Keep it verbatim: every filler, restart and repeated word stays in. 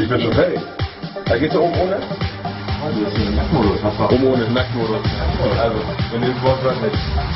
bin schon fertig. Da geht's ja oben ohne? Also, das ist ein Nacktmodus. Oben ohne Nacktmodus. Also, wenn ihr das Wort hört, nicht.